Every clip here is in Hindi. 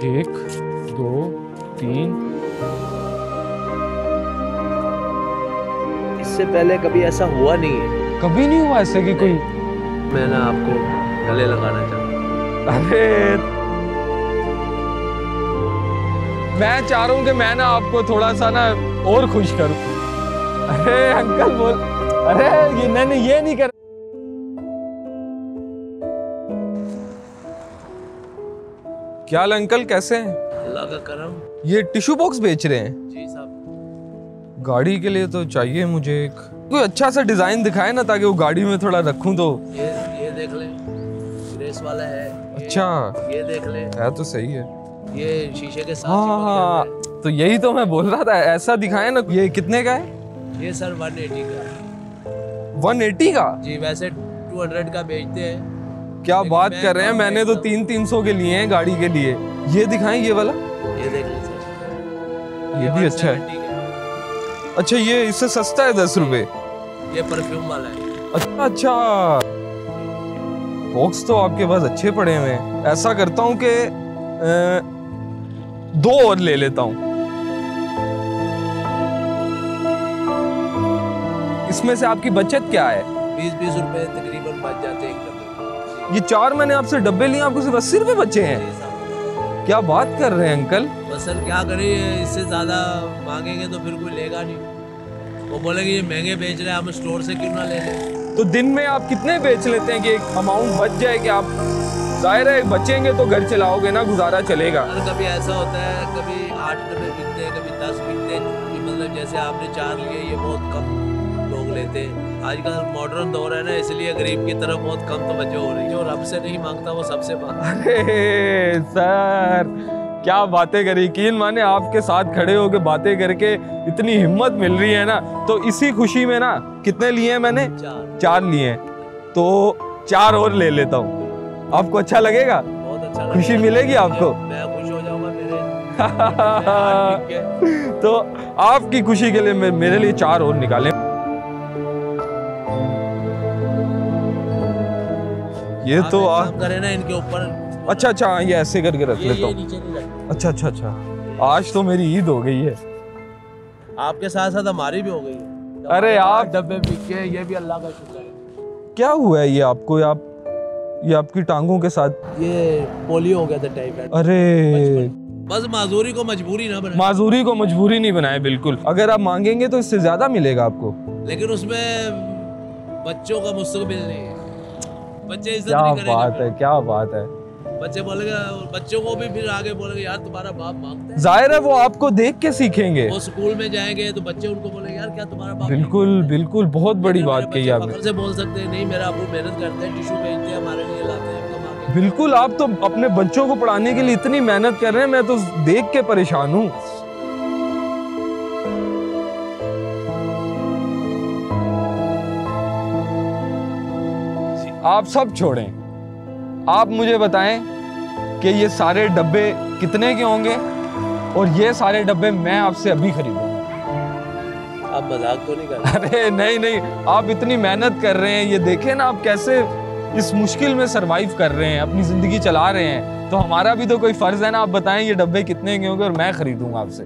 1 2 3। इससे पहले कभी ऐसा हुआ नहीं है। कभी नहीं हुआ ऐसे कि कोई। मैं ना आपको गले लगाना चाहता हूँ। अरे मैं चाह रहा हूँ कि मैं ना आपको थोड़ा सा ना और खुश करूँ। अरे अंकल बोल, अरे ये नहीं, ये नहीं कर। क्या हाल अंकल, कैसे हैं? अल्लाह का करम। ये टिश्यू बॉक्स बेच रहे हैं? जी साहब। गाड़ी के लिए तो चाहिए मुझे एक कोई अच्छा सा डिजाइन दिखाए ना, ताकि वो गाड़ी में थोड़ा रखूं तो। ये देख ले, ग्रेस वाला है। अच्छा, ये देख ले, है तो सही है। ये शीशे के साथ। हाँ, तो यही तो मैं बोल रहा था, ऐसा दिखाए ना। ये कितने का है? ये सर 180 का। 180 का? जी, वैसे 200 का बेचते हैं। क्या बात कर रहे हैं, मैंने तो 300 के लिए हैं गाड़ी के लिए। ये दिखाएं, ये वाला। ये देख लीजिए सर, ये भी अच्छा है। अच्छा, ये इससे सस्ता है 10 रुपए। ये परफ्यूम वाला है। अच्छा, बॉक्स तो आपके पास अच्छे पड़े हुए हैं। ऐसा करता हूँ कि 2 और ले लेता हूँ। इसमें से आपकी बचत क्या है? 20-20 रुपए तकरीबन बच जाते हैं एक डब्बे। ये 4 मैंने आपसे डब्बे लिए, आपको सिर्फ 80 रुपए बचे हैं? क्या बात कर रहे हैं अंकल? बस सर क्या करें, इससे ज्यादा मांगेंगे तो फिर कोई लेगा नहीं। वो बोलेंगे ये महंगे बेच रहे हैं, हम स्टोर से क्यों ना ले लें। तो दिन में आप कितने बेच लेते हैं कि एक अमाउंट बच जाए कि आप, जाहिर है बचेंगे तो घर चलाओगे ना, गुजारा चलेगा। कभी ऐसा होता है, कभी 8 डब्बे बिकते हैं, कभी 10 बिकते हैं। मतलब जैसे आपने 4 लिए, ये बहुत कम लोग लेते हैं। आजकल मॉडर्न दौर है ना, इसलिए गरीब की तरफ बहुत कम तवज्जो हो रही है। जो रब से नहीं मांगता वो सबसे मांगता। अरे सर, क्या बातें करी। यकीन माने आपके साथ खड़े होके बातें करके इतनी हिम्मत मिल रही है ना, तो इसी खुशी में ना, कितने लिए हैं मैंने? 4 लिए हैं, तो 4 और ले लेता हूँ। आपको अच्छा लगेगा? बहुत अच्छा लगेगा। खुशी मिलेगी आपको? मैं खुश हो जाऊंगा मेरे। तो आपकी खुशी के लिए मेरे लिए 4 और निकालें। ये तो आप करें ना इनके ऊपर। अच्छा, ये ऐसे करके रख लेता हूँ। अच्छा, आज तो मेरी ईद हो गई है। आपके साथ साथ हमारी भी हो गई है। अरे आप डब्बे बिके, ये भी अल्लाह का शुक्र है। क्या हुआ है ये आपको? ये आपकी टांगों के साथ? ये पोलियो हो गया था, टाइफाइड। अरे बस माजूरी को मजबूरी ना बनाए। माजूरी को मजबूरी नहीं बनाए, बिल्कुल। अगर आप मांगेंगे तो इससे ज्यादा मिलेगा आपको, लेकिन उसमें बच्चों का मुस्तकबिल नहीं है। बच्चे इज्जत क्या नहीं करेंगे। बात है, क्या बात है। बच्चे बोलेंगे, बच्चों को भी फिर आगे बोलेंगे यार तुम्हारा बाप मांगता है। जाहिर है वो आपको देख के सीखेंगे। वो स्कूल में जाएंगे तो बच्चे उनको बोलेंगे यार क्या तुम्हारा बाप। बिल्कुल, बहुत बड़ी बात कही आपने। फख्र से बोल सकते हैं नहीं मेरा अबू मेहनत करते हैं, टिश्यू बेचते हैं, हमारे लिए लाते हैं, कमा के। बिल्कुल, आप तो अपने बच्चों को पढ़ाने के लिए इतनी मेहनत कर रहे हैं, मैं तो देख के परेशान हूँ। आप सब छोड़ें, आप मुझे बताएं कि ये सारे डब्बे कितने के होंगे, और ये सारे डब्बे मैं आपसे अभी खरीदूंगा। आप मजाक तो नहीं कर रहे? अरे नहीं, आप इतनी मेहनत कर रहे हैं, ये देखें ना आप कैसे इस मुश्किल में सरवाइव कर रहे हैं, अपनी जिंदगी चला रहे हैं, तो हमारा भी तो कोई फर्ज है ना। आप बताएं ये डब्बे कितने के होंगे और मैं खरीदूंगा आपसे।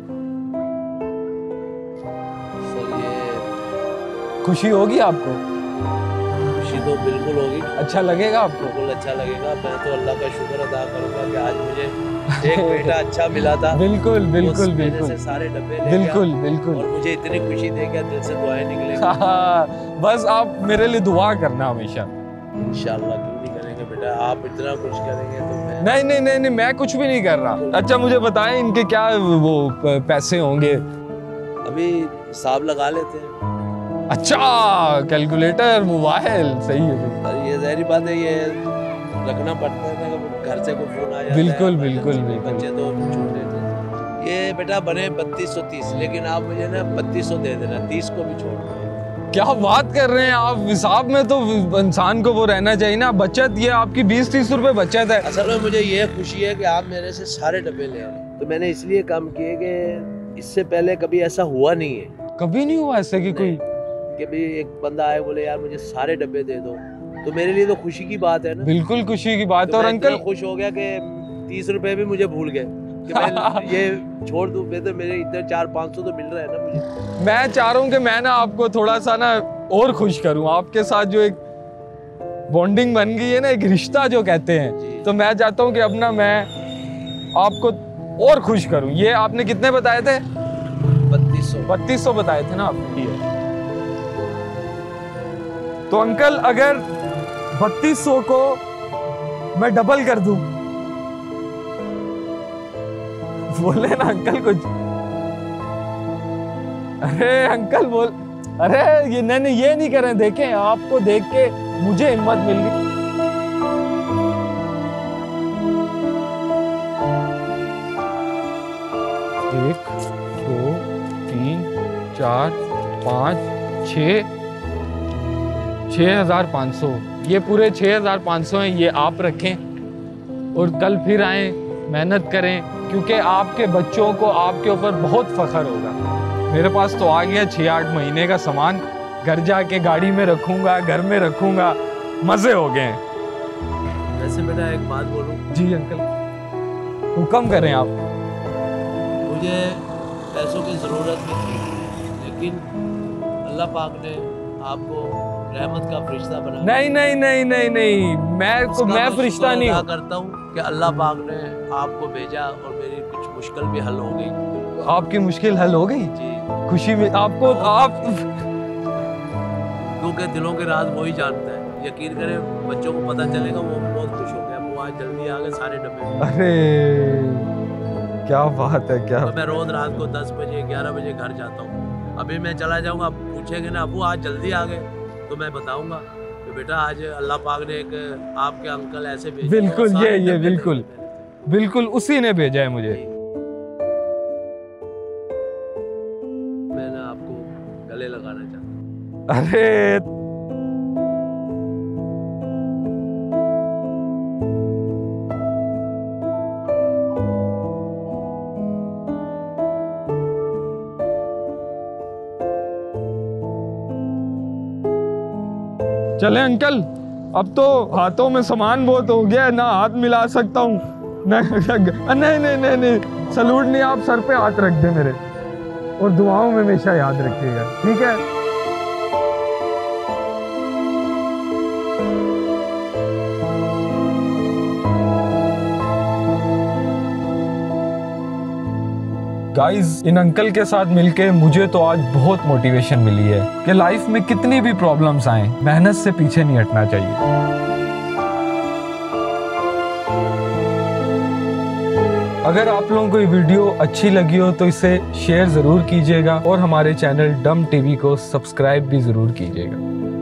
सर ये खुशी होगी आपको? खुशी तो बिल्कुल होगी। अच्छा लगेगा आपको? बिल्कुल अच्छा लगेगा। मैं तो अल्लाह का शुक्र अदा करूंगा कि आज मुझे एक बेटा अच्छा मिला था। बिल्कुल से सारे डब्बे ले बिल्कुल। और मुझे इतनी खुशी दे कि दिल से दुआएं निकलेंगी। बस आप मेरे लिए दुआ करना हमेशा। इंशाल्लाह, क्यों नहीं करेंगे बेटा। आप इतना कुछ करेंगे तो मैं नहीं, मैं कुछ भी नहीं कर रहा। अच्छा मुझे बताएं इनके क्या वो पैसे होंगे? अभी हिसाब लगा लेते हैं। अच्छा, कैलकुलेटर, मोबाइल, सही है। सर ये ज़ाहिर बात है, ये रखना पड़ता है ना, घर से कोई फोन आ जाता है। बिल्कुल। बच्चे तो छोटे थे। ये बेटा बने 3230, लेकिन आप मुझे ना 3200 दे देना, 30 को भी छोड़ दो। क्या बात कर रहे हैं आप? हिसाब में तो इंसान को वो रहना चाहिए ना, बचत। ये आपकी 20-30 रुपए बचत है। असल में मुझे ये खुशी है कि आप मेरे से सारे डब्बे ले आए, तो मैंने इसलिए काम किए कि इससे पहले कभी ऐसा हुआ नहीं है। कभी नहीं हुआ ऐसे कि कोई कि भी एक बंदा आए बोले यार मुझे सारे डब्बे दे दो, तो मेरे लिए तो खुशी की बात है ना। बिल्कुल खुशी की बात है। तो और अंकल खुश हो गया कि 30 रुपए भी मुझे भूल गए। कि मैं ये छोड़ दूं। मैं तो मेरे इतने 400-500 तो मिल रहा है ना मुझे। मैं चाह रहा हूँ कि मैं ना आपको थोड़ा सा ना और खुश करूँ, आपके साथ जो एक बॉन्डिंग बन गई है ना, एक रिश्ता जो कहते हैं, तो मैं चाहता हूँ कि अब ना मैं आपको और खुश करूँ। ये आपने कितने बताए थे? 3200 बताए थे ना आपने। तो अंकल अगर 3200 को मैं डबल कर दूं, बोले ना अंकल कुछ। अरे अंकल बोल, अरे ये नहीं ये नहीं करें। देखें, आपको देख के मुझे हिम्मत मिल गई। 1 2 3 4 5 6 6500। ये पूरे 6500 हैं, ये आप रखें और कल फिर आए, मेहनत करें, क्योंकि आपके बच्चों को आपके ऊपर बहुत फख्र होगा। मेरे पास तो आ गया 6-8 महीने का सामान, घर जाके गाड़ी में रखूंगा, घर में रखूंगा, मजे हो गए हैं। वैसे बेटा एक बात बोलूं? जी अंकल, हुक्म करें आप। मुझे पैसों की ज़रूरत नहीं थी, लेकिन अल्लाह पाक ने आपको रहमत का फरिश्ता बनाया। नहीं नहीं नहीं नहीं नहीं, मैं फरिश्ता नहीं हूँ। करता हूँ कि अल्लाह पाक ने आपको भेजा और मेरी कुछ मुश्किल भी हल हो गई। आपकी मुश्किल हल हो गई जी, खुशी में आपको आप, क्योंकि दिलों के राज वही जानता है। यकीन करें, बच्चों को पता चलेगा वो बहुत खुश हो गया। वो आज जल्दी आ गए सारे डब्बे में। अरे क्या बात है, क्या। तो मैं रोज रात को 10 बजे 11 बजे घर जाता हूँ। अभी मैं चला जाऊँगा, पूछेंगे ना अबू आज जल्दी आ गए, तो मैं बताऊँगा कि बेटा आज अल्लाह पाक ने एक आपके अंकल ऐसे भेजे। बिल्कुल ये बिल्कुल बिल्कुल उसी ने भेजा है मुझे। मैं ना आपको गले लगाना चाहता हूँ। अरे चले अंकल, अब तो हाथों में सामान बहुत हो गया है, ना हाथ मिला सकता हूँ नहीं नहीं नहीं नहीं, सलूट नहीं, आप सर पे हाथ रख दे मेरे, और दुआओं में हमेशा याद रखिएगा, ठीक है? गाइस, इन अंकल के साथ मिलके मुझे तो आज बहुत मोटिवेशन मिली है कि लाइफ में कितनी भी प्रॉब्लम्स आए, मेहनत से पीछे नहीं हटना चाहिए। अगर आप लोगों को ये वीडियो अच्छी लगी हो तो इसे शेयर जरूर कीजिएगा और हमारे चैनल डम टीवी को सब्सक्राइब भी जरूर कीजिएगा।